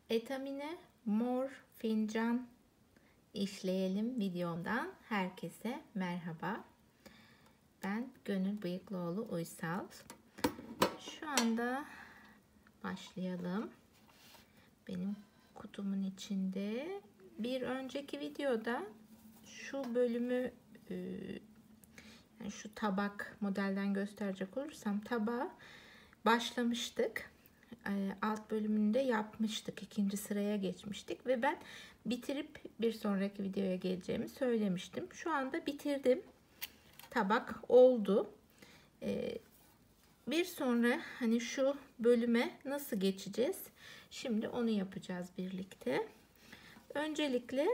Etamine mor fincan işleyelim videomdan herkese merhaba. Ben Gönül Bıyıklıoğlu Uysal. Şu anda başlayalım. Benim kutumun içinde bir önceki videoda şu bölümü yani şu tabak modelden gösterecek olursam tabağa başlamıştık. Alt bölümünde yapmıştık. 2. sıraya geçmiştik ve ben bitirip bir sonraki videoya geleceğimi söylemiştim. Şu anda bitirdim. Tabak oldu. Bir sonra hani şu bölüme nasıl geçeceğiz? Şimdi onu yapacağız birlikte. Öncelikle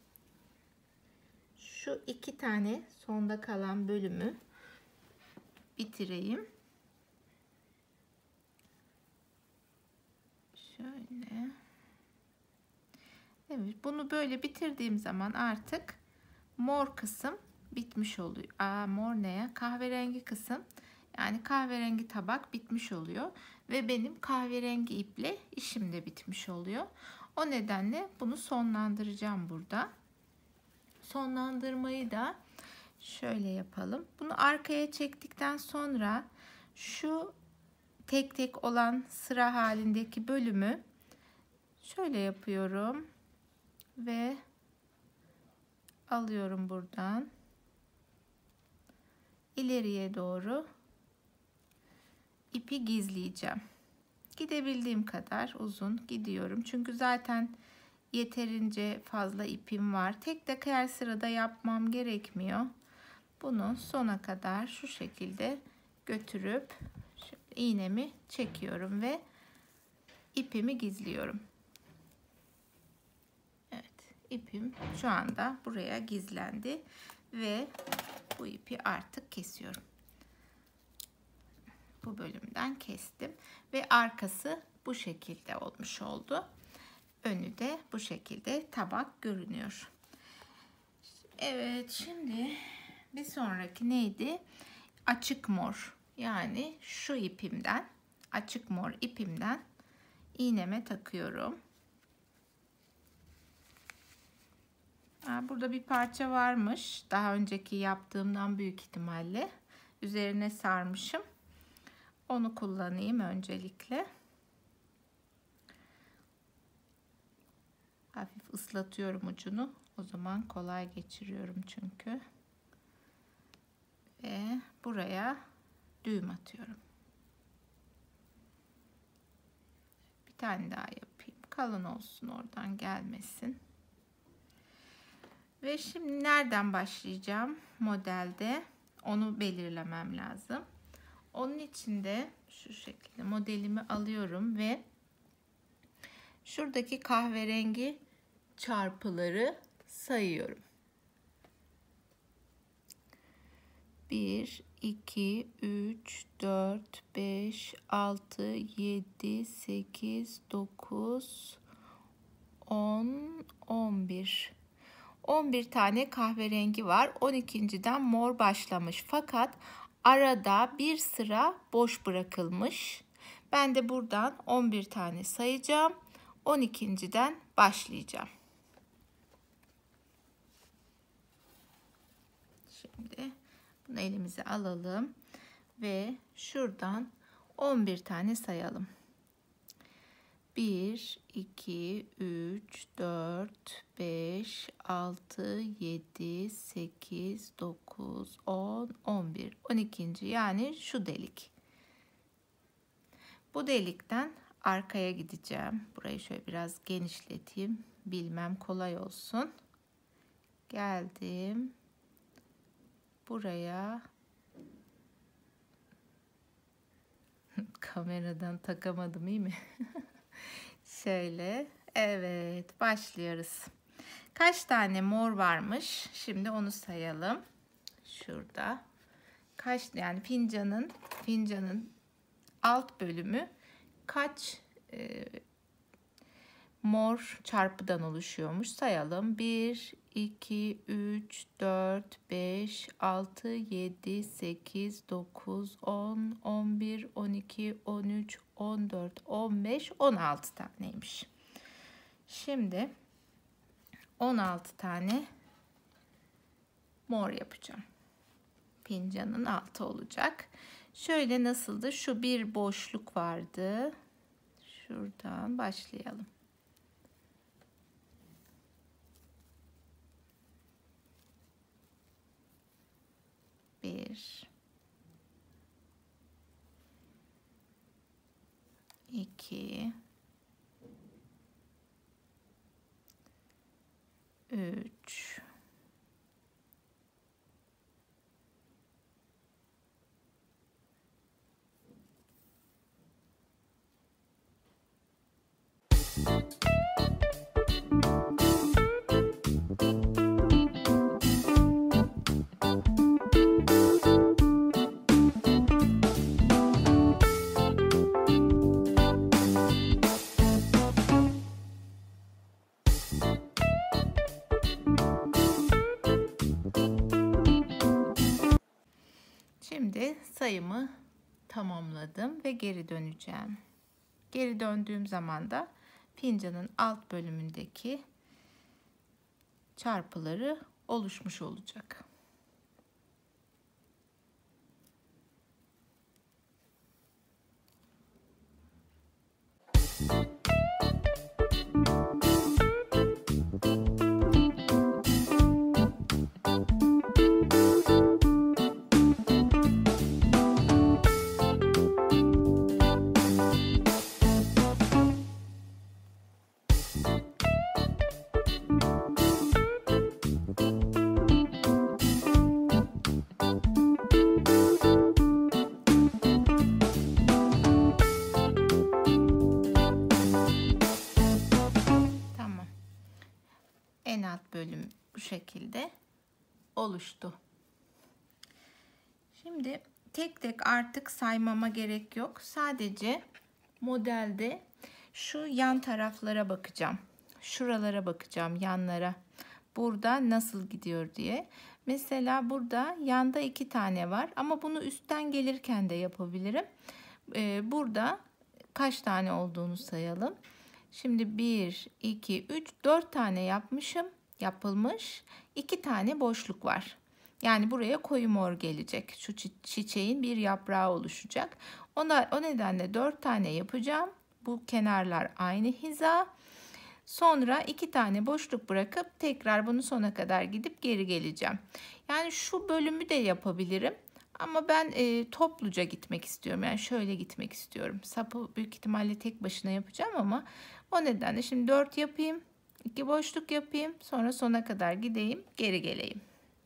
şu 2 tane sonda kalan bölümü bitireyim. Şöyle. Evet, bunu böyle bitirdiğim zaman artık mor kısım bitmiş oluyor. Mor ne ya? Kahverengi kısım, yani kahverengi tabak bitmiş oluyor ve benim kahverengi iple işim de bitmiş oluyor. O nedenle bunu sonlandıracağım burada. Sonlandırmayı da şöyle yapalım. Bunu arkaya çektikten sonra şu tek tek olan sıra halindeki bölümü şöyle yapıyorum ve alıyorum buradan ileriye doğru ipi gizleyeceğim. Gidebildiğim kadar uzun gidiyorum. Çünkü zaten yeterince fazla ipim var. Tek tek her sırada yapmam gerekmiyor. Bunu sona kadar şu şekilde götürüp iğnemi çekiyorum ve ipimi gizliyorum. Evet, ipim şu anda buraya gizlendi ve bu ipi artık kesiyorum. Bu bölümden kestim ve arkası bu şekilde olmuş oldu. Önü de bu şekilde tabak görünüyor. Evet, şimdi bir sonraki neydi? Açık mor, yani şu ipimden, açık mor ipimden iğneme takıyorum. Burada bir parça varmış. Daha önceki yaptığımdan büyük ihtimalle üzerine sarmışım. Onu kullanayım öncelikle. Hafif ıslatıyorum ucunu. O zaman kolay geçiriyorum çünkü. Ve buraya düğüm atıyorum. Bir tane daha yapayım. Kalın olsun, oradan gelmesin. Ve şimdi nereden başlayacağım modelde? Onu belirlemem lazım. Onun için de şu şekilde modelimi alıyorum ve şuradaki kahverengi çarpıları sayıyorum. 1, 2, 3, 4, 5, 6, 7, 8, 9, 10, 11. 11 tane kahverengi var. 12.den mor başlamış. Fakat arada bir sıra boş bırakılmış. Ben de buradan 11 tane sayacağım. 12.den başlayacağım. Şimdi bunu elimize alalım ve şuradan 11 tane sayalım. 1, 2, 3, 4, 5, 6, 7, 8, 9, 10, 11. 12. yani şu delik. Bu delikten arkaya gideceğim. Burayı şöyle biraz genişleteyim. Bilmem kolay olsun. Geldim. Buraya kameradan takamadım, iyi mi? Şöyle. Evet, başlıyoruz. Kaç tane mor varmış? Şimdi onu sayalım. Şurada. Kaç, yani fincanın alt bölümü kaç mor çarpıdan oluşuyormuş? Sayalım. 1, 2, 3, 4, 5, 6, 7, 8, 9, 10, 11, 12, 13, 14, 15, 16 taneymiş. Şimdi 16 tane mor yapacağım. Fincanın altı olacak. Şöyle nasıldı? Şu bir boşluk vardı. Şuradan başlayalım. Bir, iki, üç, Şimdi sayımı tamamladım ve geri döneceğim. Geri döndüğüm zaman da fincanın alt bölümündeki çarpıları oluşmuş olacak. En alt bölüm bu şekilde oluştu. Şimdi tek tek artık saymama gerek yok. Sadece modelde şu yan taraflara bakacağım. Şuralara bakacağım, yanlara. Burada nasıl gidiyor diye. Mesela burada yanda 2 tane var ama bunu üstten gelirken de yapabilirim. Burada kaç tane olduğunu sayalım. Şimdi 1, 2, 3, 4 tane yapılmış. 2 tane boşluk var. Yani buraya koyu mor gelecek. Şu çiçeğin bir yaprağı oluşacak. O nedenle 4 tane yapacağım. Bu kenarlar aynı hiza. Sonra 2 tane boşluk bırakıp tekrar bunu sona kadar gidip geri geleceğim. Yani şu bölümü de yapabilirim. Ama ben topluca gitmek istiyorum. Yani şöyle gitmek istiyorum. Sapı büyük ihtimalle tek başına yapacağım ama o nedenle şimdi 4 yapayım. 2 boşluk yapayım. Sonra sona kadar gideyim. Geri geleyim.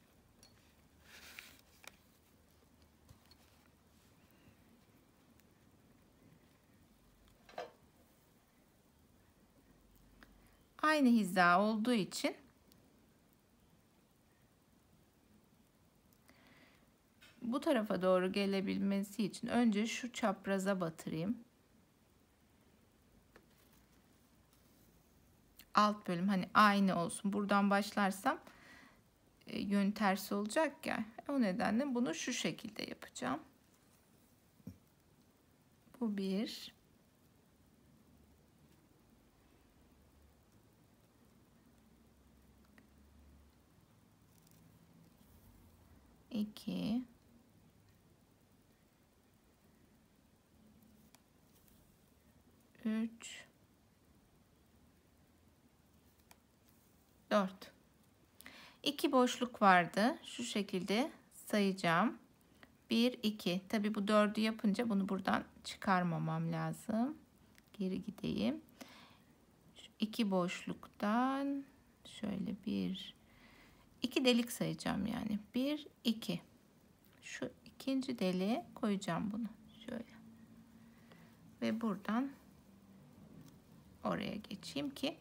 Aynı hiza olduğu için bu tarafa doğru gelebilmesi için önce şu çapraza batırayım. Alt bölüm hani aynı olsun. Buradan başlarsam yön tersi olacak ya. O nedenle bunu şu şekilde yapacağım. Bu bir. İki. 3, 4. 2 boşluk vardı. Şu şekilde sayacağım. 1, 2. Tabii bu 4'ü yapınca bunu buradan çıkarmamam lazım. Geri gideyim. 2 boşluktan şöyle 1, 2 delik sayacağım yani. 1, 2. Şu ikinci deliğe koyacağım bunu. Şöyle. Ve buradan oraya geçeyim ki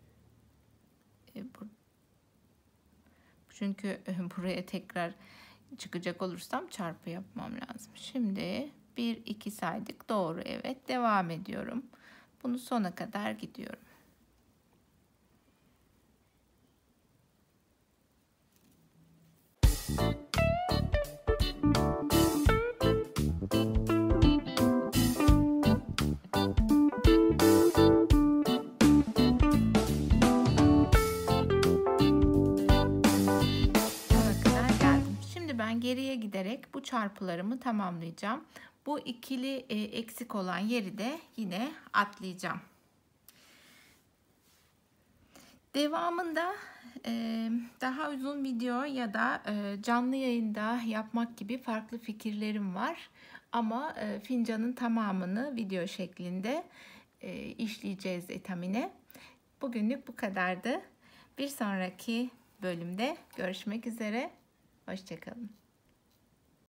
çünkü buraya tekrar çıkacak olursam çarpı yapmam lazım. Şimdi 1, 2 saydık. Doğru, evet. Devam ediyorum. Bunu sona kadar gidiyorum. çarpılarımı tamamlayacağım. Bu ikili eksik olan yeri de yine atlayacağım. Devamında daha uzun video ya da canlı yayında yapmak gibi farklı fikirlerim var. Ama fincanın tamamını video şeklinde işleyeceğiz etamine. Bugünlük bu kadardı. Bir sonraki bölümde görüşmek üzere. Hoşça kalın.